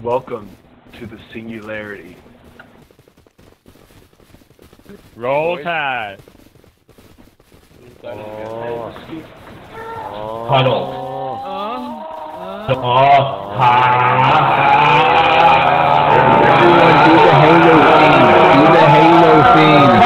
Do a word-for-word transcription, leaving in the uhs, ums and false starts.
Welcome to the Singularity. Roll Tide. Oh. Puddle. Uh, Oh. Everyone do the Halo theme. Do the Halo theme.